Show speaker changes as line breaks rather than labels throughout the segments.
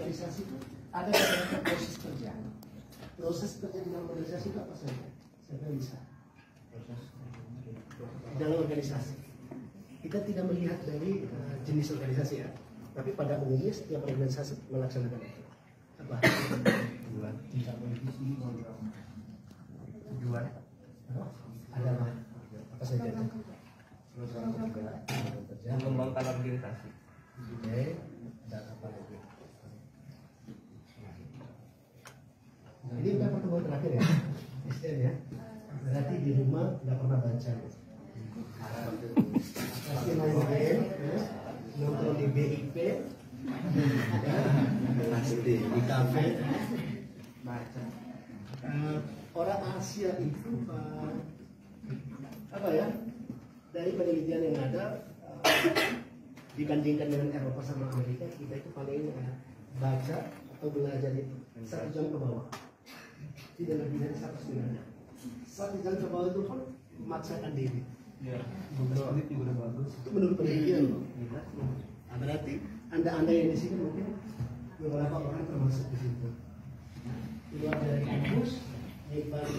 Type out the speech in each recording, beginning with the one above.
organisasi itu ada beberapa proses kerja. Proses kerja di dalam organisasi itu apa saja? Siapa yang bisa? Dalam organisasi kita tidak melihat dari jenis organisasi ya, tapi pada umumnya setiap organisasi melaksanakan itu. Apa? Tujuan adalah apa saja?
Mengembangkan organisasi.
Oke, dan apa lagi? Ini udah pertemuan terakhir ya, SDM ya. Berarti di rumah nggak pernah baca. Pasti main game, nonton di BIP, pasti di kafe. Orang Asia itu apa ya? Dari penelitian yang ada dibandingkan dengan Eropa sama Amerika, kita itu paling baca atau belajar itu 1 jam ke bawah, tidak lebih dari 1,5 jam. 1 jam ke bawah itu pun memaksakan diri.
Ya, beberapa menit juga udah bagus.
Itu menurut penelitian loh. Nah, berarti anda yang di sini mungkin beberapa orang termasuk di situ. Keluar dari kampus, nyimpan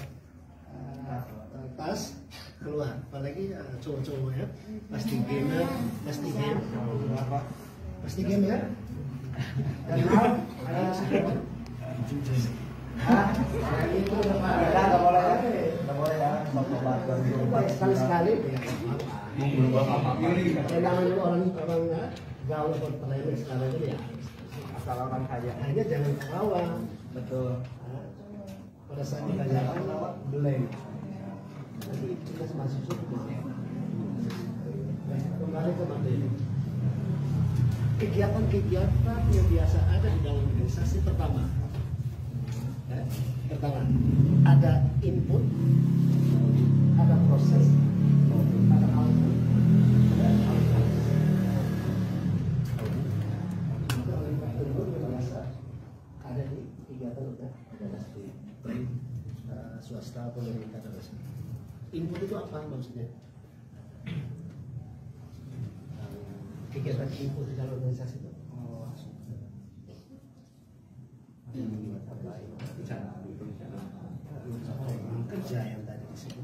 tas, keluar. Apalagi cowok-cowok ya, pasti gamer, pasti game, pasti game ya. Dan itu nggak boleh ya, sekali-sekali. Jangan orang gaul atau pelayan sekarang itu ya.
Asal orang kaya.
Hanya jangan ketawa.
Betul.
Pada saat ditanyakan blame. Jadi kita masuk semua. Kembali ke materi. Kegiatan-kegiatan yang biasa ada di dalam organisasi pertama ada input, ada proses, ada output, ada outcome. Itu yang biasa ada di kegiatan organisasi baik swasta, pemerintah dan lain-lain. Input itu apa maksudnya? Kegiatan input di dalam organisasi itu kerja yang tadi disebut.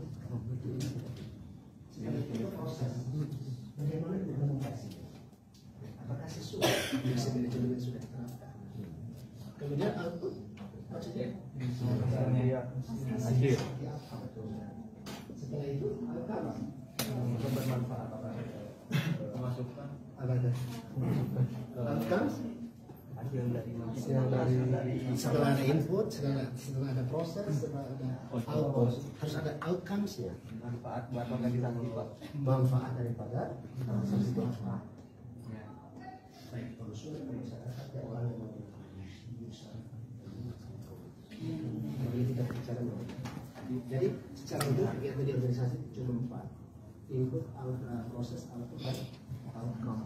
Itu proses. Bagaimana implementasi? Apakah sesuai dengan manajemen yang sudah diterapkan? Kemudian output, maksudnya
Hasil.
Setelah itu apa?
Bermanfaat apa? Memasukkan
Apa ada? Outcomes. Setelah ada input, setelah ada proses, setelah ada output, harus ada outcomes-nya.
manfaat buat organisasi, Pak.
Manfaat daripada proses itu apa? Baik konsumen, masyarakat, dan orang yang jadi tidak bicara. Jadi secara umum kegiatan di organisasi cuma 4: input, proses, output, dan outcome.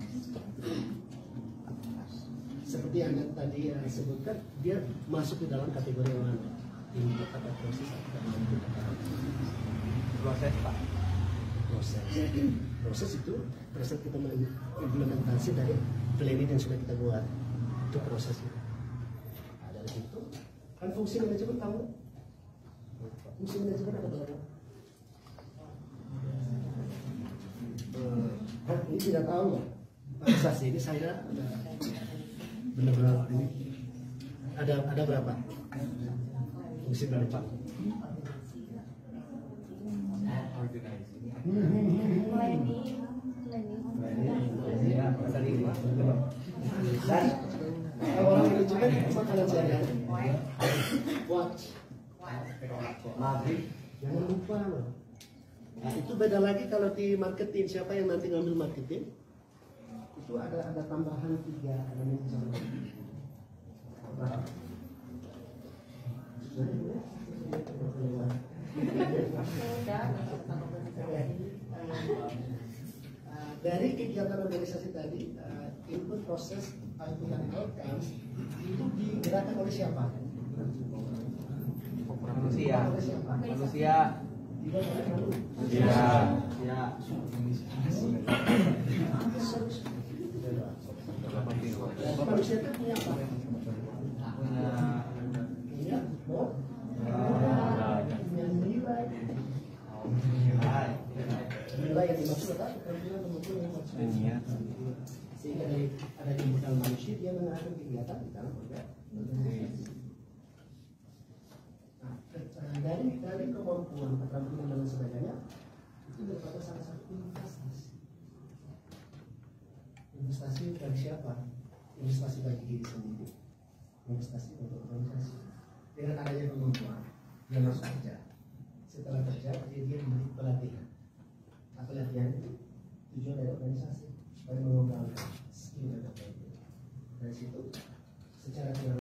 Seperti yang Anda tadi sebutkan, dia masuk di dalam kategori yang mana? Input atau proses atau output?
Proses, Pak.
Proses itu proses kita mengimplementasi dari planning yang sudah kita buat. Itu prosesnya. Nah, dari situ kan fungsi manajemen tahu? Fungsi manajemen ada berapa? Ini tidak tahu ya. Organisasi ini saya ada benar-benar ini ada berapa fungsi manajemen? Dan orang manajemen makanan sehari-hari. Watch. Maghrib. Jangan lupa loh. Nah, itu beda lagi kalau di marketing. Siapa yang nanti ngambil marketing? Itu ada tambahan 3 elemen sama. Dari kegiatan organisasi tadi, input, proses, output, dan outcomes itu digerakkan oleh siapa?
Manusia.
Manusia itu punya apa?
Niat.
Sehingga dari adanya modal manusia dia mengarahkan kegiatan di dalam organisasi. Nah, dari kemampuan, keterampilan dan sebagainya itu merupakan salah satu investasi. Investasi dari siapa? Investasi bagi diri sendiri, investasi untuk organisasi. Dengan adanya kemampuan, dia masuk kerja. Setelah kerja, dia memberi pelatihan. Pelatihan itu tujuan dari organisasi supaya mengembangkan skill dan apa itu. Dari situ, secara